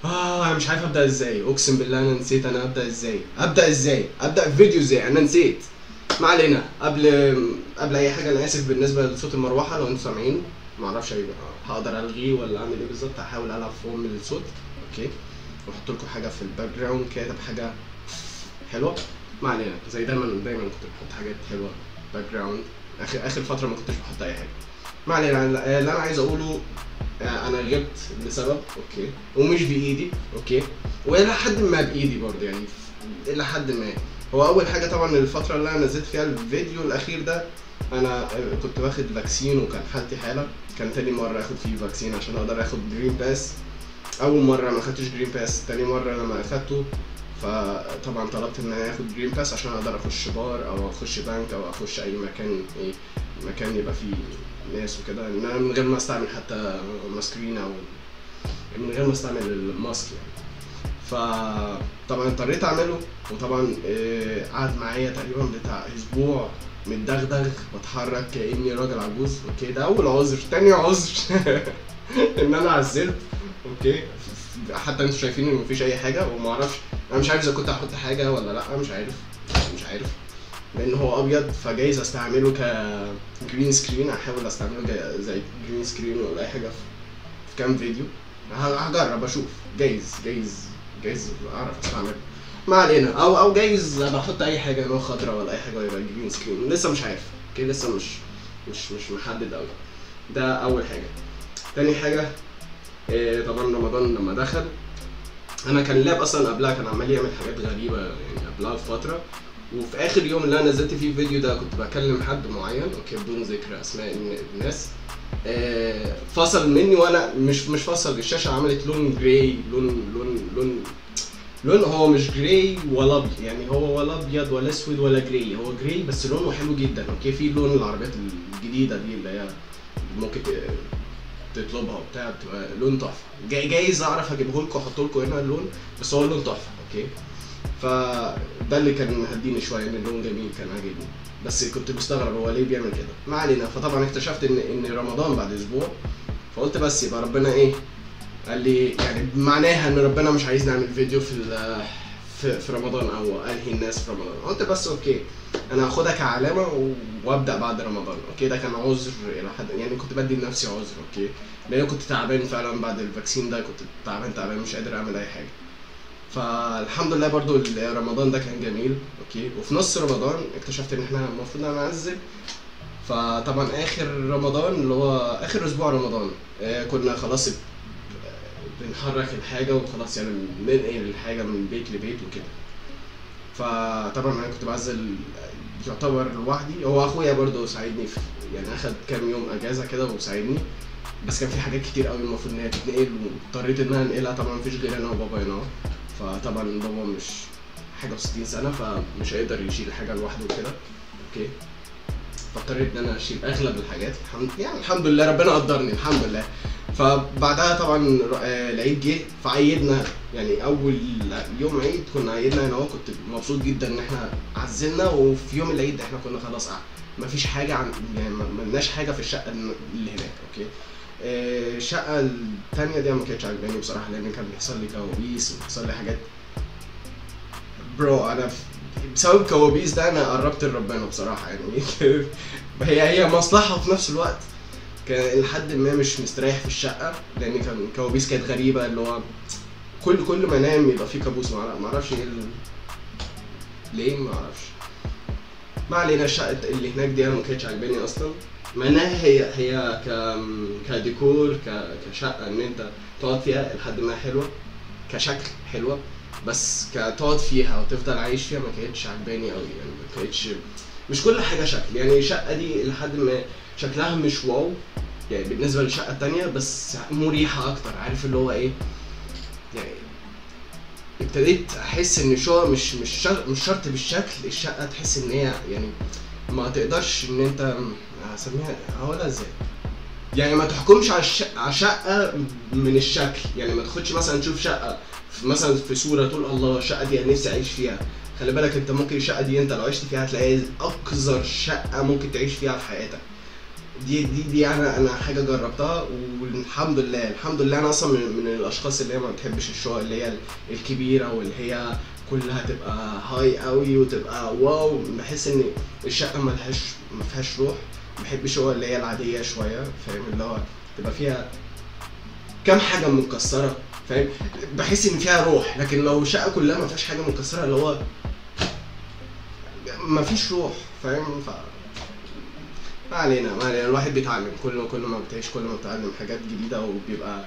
انا مش عارف ابدا ازاي، اقسم بالله انا نسيت انا ابدا الفيديو ازاي، انا نسيت. ما علينا. قبل اي حاجه انا اسف بالنسبه لصوت المروحه لو انتوا سامعينه، ما اعرفش هقدر الغيه ولا اعمل ايه بالظبط، هحاول العب في ام الصوت. اوكي، واحط لكم حاجه في الباك جراوند كده، حاجه حلوه. ما علينا، زي دايما كنت بحط حاجات حلوه باك جراوند. اخر فتره ما كنتش بحط اي حاجه. ما علينا. اللي انا عايز اقوله، انا غبت لسبب، اوكي، ومش بايدي، اوكي، والى حد ما بايدي برضه يعني، الى حد ما. هو اول حاجه طبعا الفتره اللي انا نزلت فيها الفيديو الاخير ده، انا كنت واخد فاكسين وكان حالتي حاله. كان تاني مره اخد فيه فاكسين عشان اقدر اخد جرين باس. اول مره ما اخدتش جرين باس، تاني مره لما اخدته فطبعا طلبت ان انا اخد جرين باس عشان اقدر اخش بار او اخش بنك او اخش اي مكان، ايه، مكان يبقى فيه ناس وكده، ان انا من غير ما استعمل حتى ماسكرين او من غير ما استعمل الماسك يعني. فطبعا اضطريت اعمله، وطبعا قعد معايا تقريبا بتاع اسبوع متدغدغ بتحرك كاني راجل عجوز. اوكي، ده اول عذر. تاني عذر ان انا عزلت. اوكي، حتى انتوا شايفين ان مفيش اي حاجه، وما اعرفش، انا مش عارف اذا كنت هحط حاجه ولا لا، مش عارف لان هو ابيض، فجايز استعمله كجرين سكرين، احاول استعمله زي جرين سكرين ولا اي حاجه في كام فيديو. هجرب اشوف، جايز اعرف استعمله. ما علينا. او جايز بحط اي حاجه لون خضراء ولا اي حاجه ويبقى جرين سكرين، لسه مش عارف. اوكي، لسه مش محدد قوي. ده اول حاجه. تاني حاجه، طبعا رمضان لما دخل، انا كان اللاب اصلا قبلها كان عمال يعمل حاجات غريبه يعني قبلها بفتره. وفي اخر يوم اللي انا نزلت فيه الفيديو ده كنت بكلم حد معين، اوكي، بدون ذكر اسماء الناس، فصل مني، وانا مش فصل، الشاشه عملت لون جراي، لون هو مش جراي ولا ابيض يعني، هو ولا ابيض ولا اسود ولا جراي، هو جراي بس لونه حلو جدا. اوكي، في لون العربيات الجديده دي اللي هي ممكن تطلبها وبتاع، بتبقى لون تحفه. جايز اعرف اجيبه لكم واحط لكم هنا اللون، بس هو لون تحفه. اوكي، فده اللي كان مهديني شويه، ان اللون جميل كان عاجبني، بس كنت مستغرب هو ليه بيعمل كده. ما علينا. فطبعا اكتشفت ان رمضان بعد اسبوع، فقلت بس يبقى ربنا ايه، قال لي يعني معناها ان ربنا مش عايز نعمل فيديو في رمضان او الهي الناس في رمضان. قلت بس اوكي، انا هاخدها كعلامه وابدا بعد رمضان. اوكي، ده كان عذر الى حد يعني، كنت بدي لنفسي عذر. اوكي، لان كنت تعبان فعلا بعد الفاكسين ده، كنت تعبان مش قادر اعمل اي حاجه. فالحمد لله برضو رمضان ده كان جميل. اوكي، وفي نص رمضان اكتشفت ان احنا المفروض نعزل. فطبعا اخر رمضان اللي هو اخر اسبوع رمضان، كنا خلاص بنحرك الحاجه وخلاص يعني، ننقل الحاجه من بيت لبيت وكده. فطبعا انا كنت بعزل يعتبر لوحدي، هو اخويا برضو ساعدني في يعني، اخد كام يوم اجازه كده وساعدني، بس كان في حاجات كتير قوي المفروض ان هي تتنقل، واضطريت ان انا انقلها. طبعا مفيش غير انا وبابا هنا، فطبعا بابا مش حاجه و60 سنه، فمش هيقدر يشيل حاجه لوحده وكده. اوكي، فاضطريت ان انا اشيل اغلب الحاجات، الحمد لله ربنا قدرني الحمد لله. فبعدها طبعا العيد جه، فعيدنا يعني، اول يوم عيد كنا عيدنا هنا، كنت مبسوط جدا ان احنا عزلنا. وفي يوم العيد احنا كنا خلاص مفيش حاجه يعني ملناش حاجه في الشقه اللي هناك. اوكي، الشقه الثانيه دي ما كانتش عاجباني بصراحه، لان كان بيحصل لي كوابيس وبيحصل لي حاجات برو. انا بسبب الكوابيس ده انا قربت لربنا بصراحه يعني. هي مصلحه وفي نفس الوقت كان لحد ما مش مستريح في الشقه، لان كان الكوابيس كانت غريبه، اللي هو كل ما انام يبقى في كابوس. ما اعرفش ايه ليه، ما اعرفش. ما علينا. الشقه اللي هناك دي انا ما كانتش عاجباني اصلا، مع انها هي كديكور كشقه ان انت تقعد فيها لحد ما حلوه، كشكل حلوه، بس كتقعد فيها وتفضل عايش فيها ما كانتش عجباني قوي يعني. ما كانتش، مش كل حاجه شكل يعني. الشقه دي لحد ما شكلها مش واو يعني بالنسبه للشقه التانية، بس مريحه اكتر. عارف اللي هو ايه يعني، ابتديت احس ان شو مش شرط بالشكل الشقه تحس ان هي يعني ما تقدرش ان انت هسميها هقولها ازاي يعني، ما تحكمش على شقه من الشكل يعني. ما تاخدش مثلا تشوف شقه مثلا في صوره تقول الله الشقه دي انا نفسي اعيش فيها. خلي بالك انت ممكن الشقه دي انت لو عشت فيها هتلاقيها اقذر شقه ممكن تعيش فيها في حياتك. دي انا حاجه جربتها والحمد لله الحمد لله. انا اصلا من الاشخاص اللي هي ما بتحبش الشقق اللي هي الكبيره واللي هي كلها تبقى هاي قوي وتبقى واو. بحس ان الشقه ما فيهاش روح. بحب الشقق اللي هي العاديه شويه، فاهم؟ اللي هو تبقى فيها كام حاجه متكسره، فاهم؟ بحس ان فيها روح. لكن لو شقه كلها ما فيهاش حاجه متكسره اللي هو ما فيش روح، فاهم؟ ما علينا ما علينا. الواحد بيتعلم كل ما بتعيش كل ما بتتعلم حاجات جديده، وبيبقى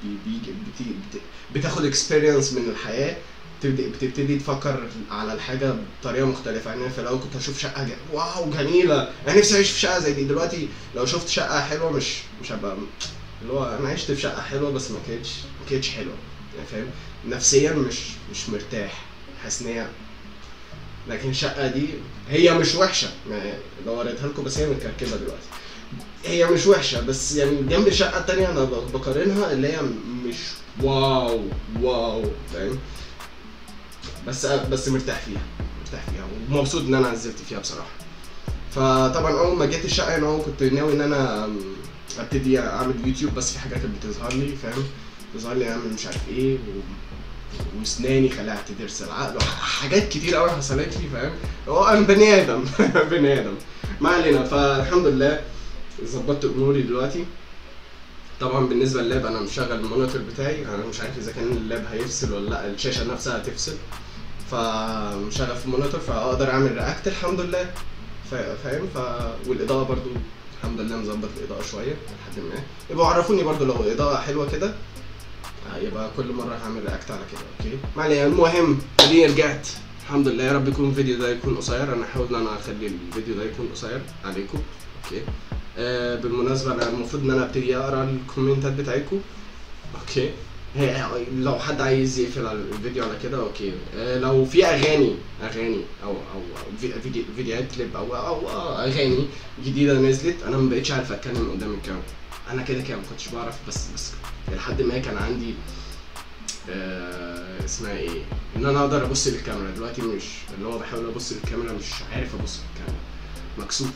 بتاخد اكسبيرينس من الحياه. بتبتدي تفكر على الحاجه بطريقه مختلفه. يعني في الاول كنت اشوف شقه واو جميله، انا نفسي اعيش في شقه زي دي. دلوقتي لو شفت شقه حلوه مش هبقى اللي هو انا عشت في شقه حلوه بس ما كانتش حلوه، يعني فاهم؟ نفسيا مش مرتاح، حاسس ان هي. لكن الشقه دي هي مش وحشه، لو وريتها لكم بس هي متكركبه دلوقتي. هي مش وحشه بس يعني جنب الشقه التانيه انا بقارنها اللي هي مش واو، فاهم؟ بس مرتاح فيها ومبسوط ان انا عزلت فيها بصراحه. فطبعا اول ما جيت الشقه انا كنت ناوي ان انا ابتدي اعمل يوتيوب، بس في حاجات بتظهر لي، فاهم؟ تظهر لي اعمل مش عارف ايه واسناني خلعت ضرس العقل وحاجات كتير قوي حصلت لي، فاهم؟ هو انا بني ادم بني ادم، ما علينا. فالحمد لله ظبطت اموري دلوقتي. طبعا بالنسبه لللاب انا مشغل المونيتور بتاعي، انا مش عارف اذا كان اللاب هيفصل ولا لا، الشاشه نفسها هتفصل. فمشغل في المونيتور فاقدر اعمل رياكت الحمد لله، فاهم؟ والاضاءه برضو الحمد لله مظبط الاضاءه شويه لحد ما. يبقوا عرفوني برضو لو الاضاءه حلوه كده، يبقى كل مره هعمل رياكت على كده. اوكي ما علينا. المهم اديني رجعت الحمد لله. يا رب يكون الفيديو ده يكون قصير. انا هحاول ان انا اخلي الفيديو ده يكون قصير عليكم. اوكي بالمناسبه انا المفروض ان انا ابتدي اقرا الكومنتات بتاعتكم. اوكي لو حد عايز يقفل على الفيديو على كده اوكي. لو في اغاني او فيديوهات كليب او اغاني جديده نزلت، انا ما بقتش عارف اتكلم قدام الكاميرا. انا كده ما كنتش بعرف، بس لحد ما كان عندي اسمها ايه، ان انا اقدر ابص للكاميرا. دلوقتي مش اللي هو بحاول ابص للكاميرا، مش عارف ابص للكاميرا، مكسوف.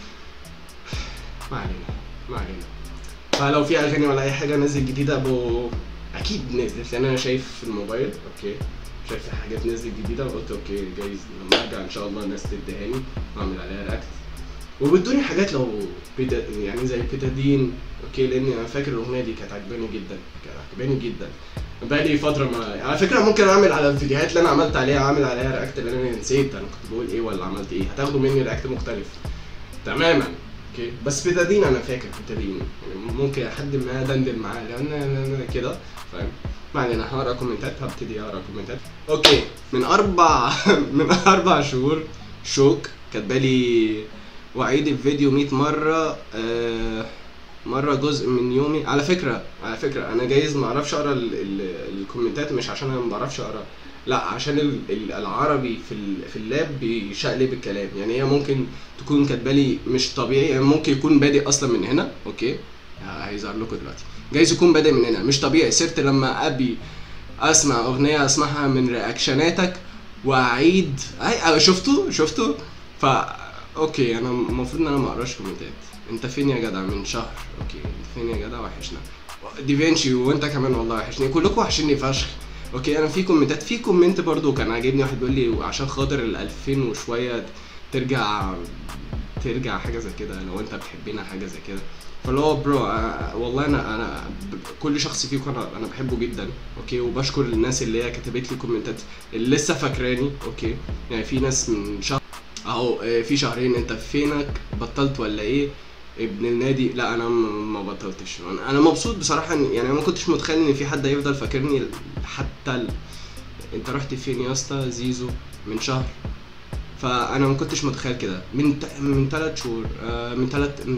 ما علينا. فلو في اغاني ولا اي حاجه نزلت جديده اكيد نزلت، لان انا شايف في الموبايل. اوكي شايف في حاجات نزلت جديده وقلت اوكي جايز لما ارجع ان شاء الله الناس تدهاني واعمل عليها رياكت. وبدوني حاجات لو يعني زي بيتادين. اوكي لان انا فاكر الاغنيه دي كانت عجباني جدا. بقالي فتره ما على فكره ممكن اعمل على الفيديوهات اللي انا عملت عليها رياكت، لان انا نسيت انا كنت بقول ايه ولا عملت ايه. هتاخدوا مني رياكت مختلف تماما. اوكي بس بيتادين انا فاكر بيتادين، يعني ممكن حد ما دندن معاه لان كده، فاهم؟ ما علينا. هقرا كومنتات، هبتدي اقرا كومنتات. اوكي من 4 شهور شوك كاتبالي واعيد الفيديو 100 مره، مره جزء من يومي. على فكره انا جايز ما اعرفش اقرا الكومنتات، مش عشان انا ما بعرفش اقرا، لا عشان العربي في اللاب بيشقلب الكلام. يعني هي ممكن تكون كاتبالي مش طبيعي، يعني ممكن يكون بادئ اصلا من هنا. اوكي هيظهر لكم دلوقتي، جايز يكون بادئ من هنا مش طبيعي. صرت لما ابي اسمع اغنيه اسمعها من رياكشناتك واعيد شفتوا اوكي انا المفروض ان انا ما اقراش كومنتات. انت فين يا جدع من شهر؟ اوكي انت فين يا جدع؟ وحشنا ديفينشي، وانت كمان والله وحشني، كلكم وحشني فشخ. اوكي انا في كومنتات، في كومنت برضو كان عاجبني، واحد بيقول لي عشان خاطر ال2000 وشويه ترجع حاجه زي كده لو انت بتحبنا، حاجه زي كده. فاللي هو برو والله انا كل شخص فيكم انا بحبه جدا. اوكي وبشكر الناس اللي هي كتبت لي كومنتات اللي لسه فاكراني. اوكي يعني في ناس من شهر اهو، في شهرين انت فينك بطلت ولا ايه ابن النادي؟ لا انا ما بطلتش. انا مبسوط بصراحه، يعني انا ما كنتش متخيل ان في حد هيفضل فاكرني حتى انت رحت فين يا اسطى زيزو من شهر. فانا ما كنتش متخيل كده من 3 شهور، من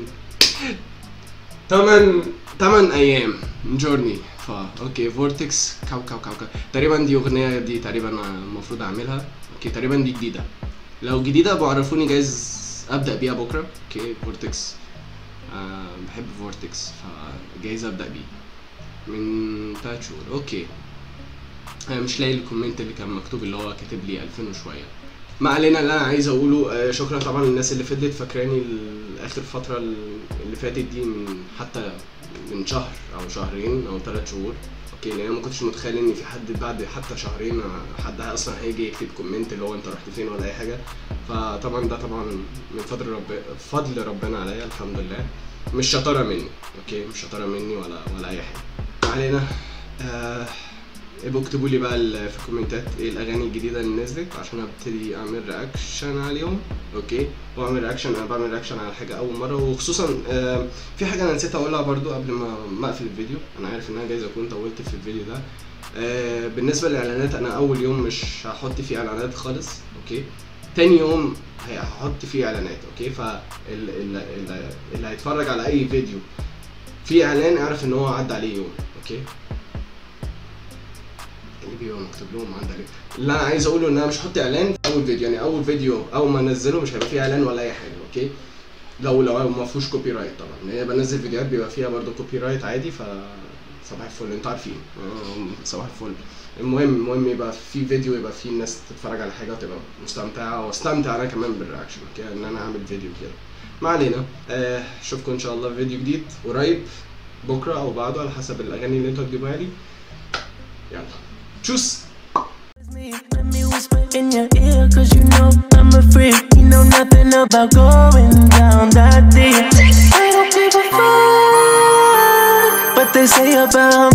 8 ايام جورني. اوكي فورتكس كاو تقريبا دي اغنيه دي تقريبا المفروض اعملها. اوكي تقريبا دي جديده، لو جديده بعرفوني جايز ابدا بيها بكره. اوكي فورتكس بحب فورتكس فجايز ابدا بيه من 3 شهور. اوكي انا مش لاقي الكومنت اللي كان مكتوب اللي هو كاتب لي 2000 وشويه، ما علينا. اللي انا عايز اقوله شكرا طبعا للناس اللي فضلت فاكراني اخر فتره اللي فاتت دي، من حتى من شهر او شهرين او 3 شهور، اوكي. لان انا ما كنتش متخيل ان في حد بعد حتى شهرين حد اصلا هيجي يكتب كومنت اللي هو انت رحت فين ولا اي حاجه. فطبعا ده طبعا من فضل ربنا عليا، الحمد لله. مش شطاره مني، اوكي، مش شطاره مني ولا اي حاجه. ما علينا. ابقوا اكتبوا لي بقى في الكومنتات ايه الاغاني الجديده اللي نزلت عشان ابتدي اعمل رياكشن عليهم، اوكي. واعمل رياكشن، انا بعمل رياكشن على حاجه اول مره. وخصوصا في حاجه انا نسيت اقولها برضو قبل ما اقفل الفيديو. انا عارف ان انا جايز اكون طولت في الفيديو ده. بالنسبه للاعلانات، انا اول يوم مش هحط فيه اعلانات خالص، اوكي. تاني يوم هحط فيه اعلانات، اوكي. اللي هيتفرج على اي فيديو فيه اعلان اعرف ان هو عدى عليه يوم، اوكي. مكتوب لهم عندي عليه. اللي انا عايز اقوله ان انا مش هحط اعلان في اول فيديو. يعني اول فيديو اول ما انزله مش هيبقى فيه اعلان ولا اي حاجه، اوكي. لو ما فيهوش كوبي رايت طبعا. هي بنزل فيديوهات بيبقى فيها برده كوبي رايت عادي، ف صباح الفل، انتوا عارفين. صباح الفل. المهم يبقى في فيديو، يبقى في الناس تتفرج على حاجه وتبقى مستمتعه، واستمتع انا كمان بالرياكشن، اوكي. ان انا اعمل فيديو كده. ما علينا. اشوفكم ان شاء الله في فيديو جديد قريب، بكره او بعده على حسب الاغاني اللي انتوا هتجيبوها لي. يلا تشوس. Let me whisper in your ear, cause you know I'm a freak. You know nothing about going down that deep. I don't give a fuck what they say about